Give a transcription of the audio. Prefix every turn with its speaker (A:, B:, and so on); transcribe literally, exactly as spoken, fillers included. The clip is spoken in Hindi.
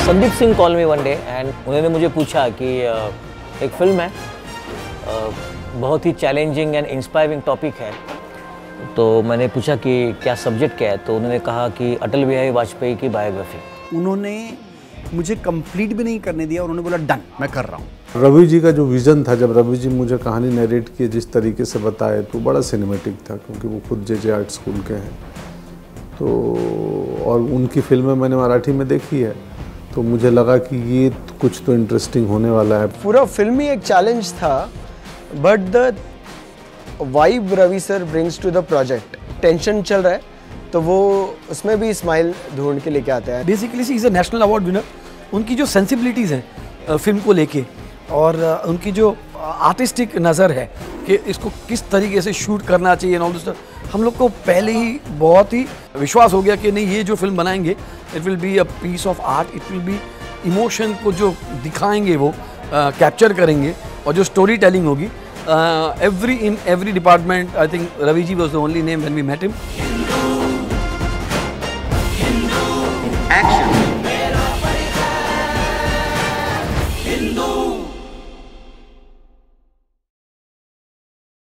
A: Sandeep Singh call me one day and उन्होंने मुझे पूछा कि एक फिल्म है, बहुत ही चैलेंजिंग एंड इंस्पायरिंग टॉपिक है। तो मैंने पूछा कि क्या सब्जेक्ट क्या है, तो उन्होंने कहा कि अटल बिहारी वाजपेयी की बायोग्राफी।
B: उन्होंने मुझे कंप्लीट भी नहीं करने दिया और उन्होंने बोला डन, मैं कर रहा हूँ।
C: रवि जी का जो विज़न था, जब रवि जी मुझे कहानी नरेट किए जिस तरीके से बताए, तो बड़ा सिनेमेटिक था, क्योंकि वो खुद जे जे आर्ट स्कूल के हैं। तो और उनकी फिल्में मैंने मराठी में देखी है, तो मुझे लगा कि ये कुछ तो इंटरेस्टिंग होने वाला है।
D: पूरा फिल्म ही एक चैलेंज था, but the vibe Ravi sir brings to the project. Tension चल रहा है तो वो उसमें भी स्माइल ढूंढ के लेके आता है।
E: Basically she is a national award winner. उनकी जो सेंसिबिलिटीज़ हैं फिल्म को लेके और उनकी जो आर्टिस्टिक नज़र है कि इसको किस तरीके से शूट करना चाहिए और ऑल, हम लोग को पहले ही बहुत ही विश्वास हो गया कि नहीं, ये जो फिल्म बनाएंगे it will be a piece of art, it will be emotion को जो दिखाएंगे वो कैप्चर uh, करेंगे, और जो स्टोरी टेलिंग होगी every in every department. I think Ravi ji was the only name when we met him.
F: Action.